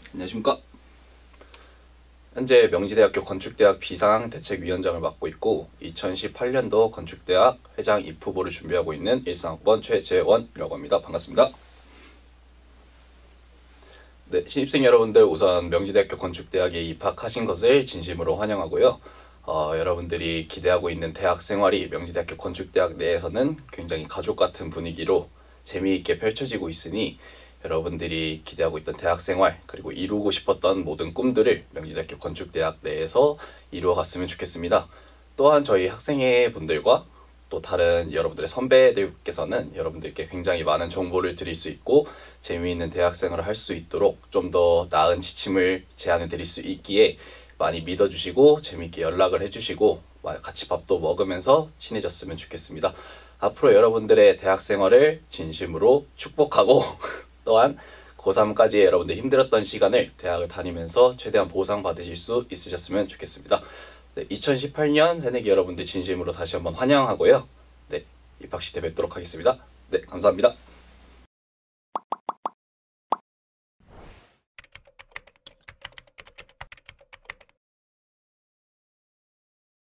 안녕하십니까. 현재 명지대학교 건축대학 비상대책위원장을 맡고 있고 2018년도 건축대학 회장 입후보를 준비하고 있는 일상학번 최재원이라고 합니다. 반갑습니다. 네, 신입생 여러분들 우선 명지대학교 건축대학에 입학하신 것을 진심으로 환영하고요. 여러분들이 기대하고 있는 대학 생활이 명지대학교 건축대학 내에서는 굉장히 가족 같은 분위기로 재미있게 펼쳐지고 있으니 여러분들이 기대하고 있던 대학 생활 그리고 이루고 싶었던 모든 꿈들을 명지대학교 건축대학 내에서 이루어갔으면 좋겠습니다. 또한 저희 학생회 분들과 또 다른 여러분들의 선배들께서는 여러분들께 굉장히 많은 정보를 드릴 수 있고 재미있는 대학생활을 할 수 있도록 좀 더 나은 지침을 제안을 드릴 수 있기에 많이 믿어주시고 재미있게 연락을 해주시고 같이 밥도 먹으면서 친해졌으면 좋겠습니다. 앞으로 여러분들의 대학생활을 진심으로 축복하고 또한 고3까지 여러분들 힘들었던 시간을 대학을 다니면서 최대한 보상받으실 수 있으셨으면 좋겠습니다. 네, 2018년 새내기 여러분들 진심으로 다시 한번 환영하고요. 네, 입학식 때 뵙도록 하겠습니다. 네, 감사합니다.